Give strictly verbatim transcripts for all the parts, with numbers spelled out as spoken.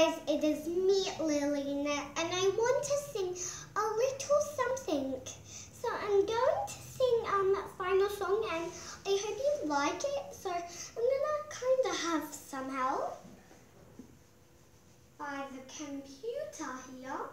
guys, it is me, Lilynette, and I want to sing a little something. So I'm going to sing um final song, and I hope you like it. So I'm gonna kind of have some help by the computer here.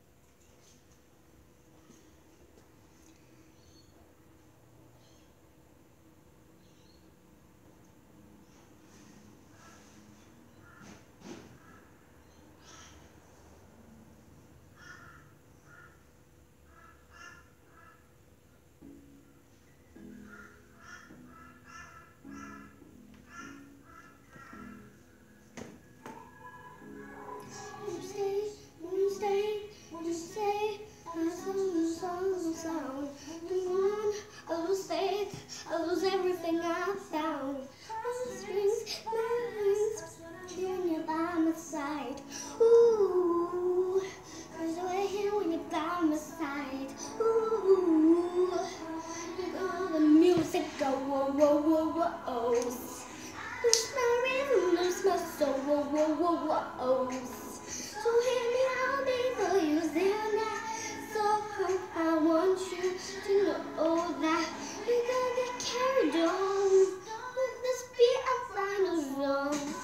I lose everything I found. I lose rings, my rings, when you're by my side. Ooh, there's a way here when you're by my side. Ooh, oh, the music go whoa whoa whoa whoa. Lose my rhythm, lose my soul, whoa whoa whoa whoa. So hear me out, baby, you there now. So I want you to know that we gonna get carried on. Let this be a final song.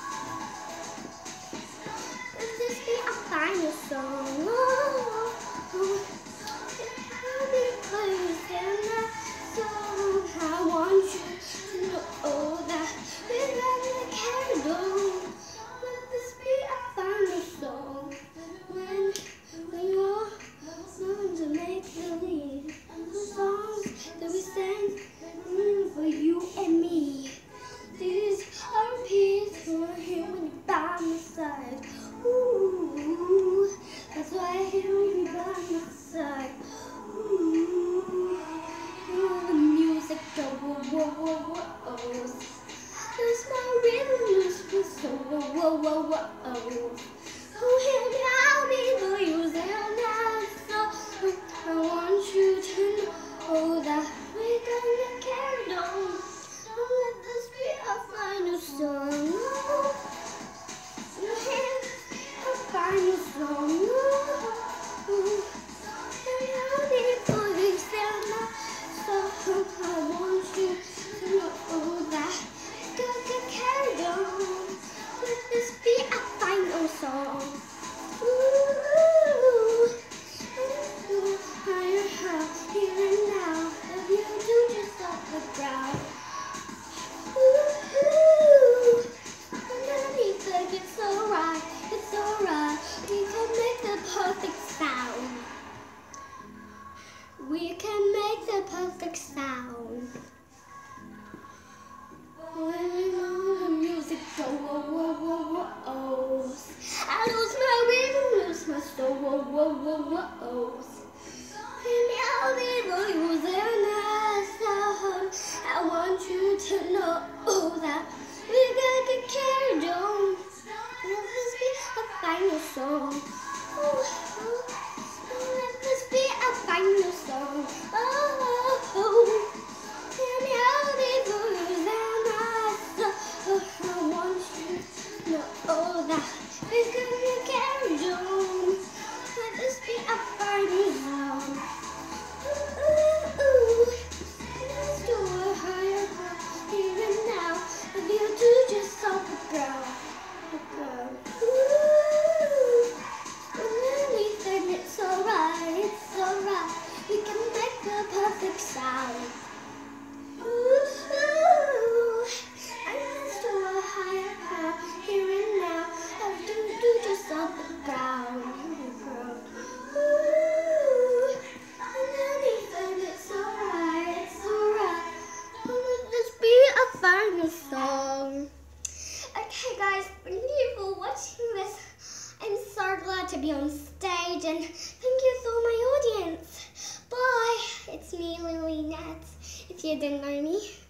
Let this be a final song. Oh, oh. I'll be playing that song. I want you to know that we gonna get carried on. Let this be a final song. When we all learn to make believe the songs that we sing for you and me. These are peace who are here when you're by my side. Ooh, that's why I hear when you're by my side. Ooh, oh, the music go whoa whoa whoa whoa. Lose my rhythm, lose my soul, whoa whoa whoa whoa. Oh, hear me out, people, you sound nice. So I want you to know that we're gonna carry on. Don't let this be a final song. A final song. And I'll be putting down. So I want you to know that we're gonna carry on. Let this be a final song. Ooh, ooh, higher, high, here and now. If you do just off the ground. Ooh, ooh, underneath it, it's alright, it's alright. We can make the perfect sound. We can make the perfect sound. When all the music go whoa whoa whoa whoa. I lose my rhythm, lose my soul, whoa whoa whoa whoa. And I'll be lose and I want you to know that we're gonna get carried on. Let this be a final song. Oh, oh, oh, let this be a final song. Oh, oh, oh. And I'll be lose and I want you to know that we're gonna get carried on. Let this be a final song. Ooh, ooh, let's do it higher, higher, here and now. If you do just off the ground, the ground. Ooh, underneath and it's alright, it's alright. We can make the perfect sound. Ooh, ooh, and let's do it higher, higher, here and now. If you do just off the ground, the ground. Ooh, underneath and it's alright, it's alright. Let this be a final song. Okay guys, thank you for watching this. I'm so glad to be on stage, and thank you for my audience. Bye. It's me, Lilynette, if you didn't know me.